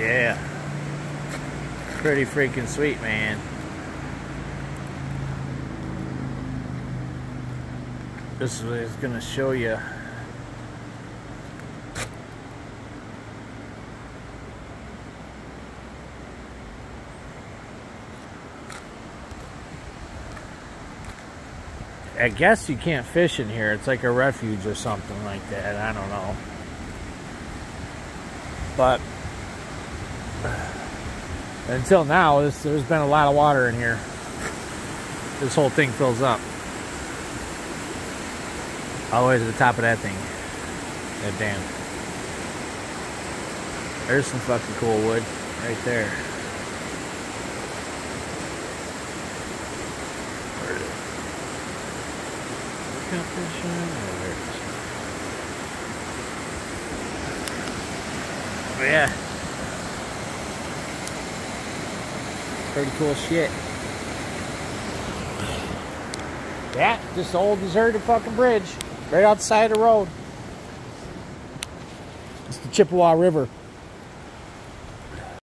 Yeah. Pretty freaking sweet, man. This is going to show you. I guess you can't fish in here. It's like a refuge or something like that. I don't know. But until now, there's been a lot of water in here. This whole thing fills up. All the way to the top of that thing. That dam. There's some fucking cool wood right there. Where is it? Look up this shit. Oh, there it is. But yeah. Pretty cool shit. Yeah, just old deserted fucking bridge. Right outside the road. It's the Chippewa River.